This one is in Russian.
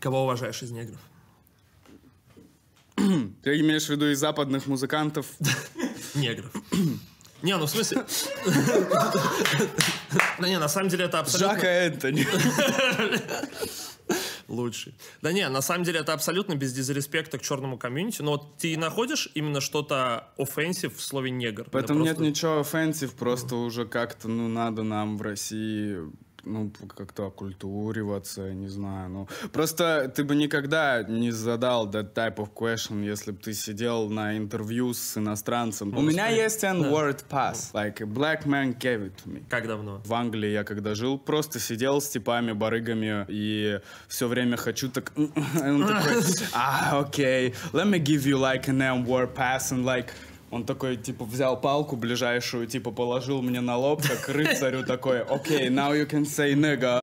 Кого уважаешь из негров? Ты имеешь в виду из западных музыкантов? Негров. Не, ну в смысле... Да не, на самом деле это абсолютно... Жака Энтони. Лучший. Да не, на самом деле это абсолютно без дизреспекта к черному комьюнити, но вот ты находишь именно что-то offensive в слове негр? Поэтому Или нет просто... ничего offensive, просто уже как-то, ну, надо нам в России, ну, как-то оккультуриваться, не знаю, ну. Просто ты бы никогда не задал that type of question, если бы ты сидел на интервью с иностранцем. У меня есть N-word pass, like a black man gave it to me. Как давно? В Англии я когда жил, просто сидел с типами, барыгами, и все время хочу так... Он такой, окей, let me give you like an N-word pass, and like... Он такой, типа, взял палку ближайшую, типа, положил мне на лоб, как рыцарю такой, окей, now you can say nigga.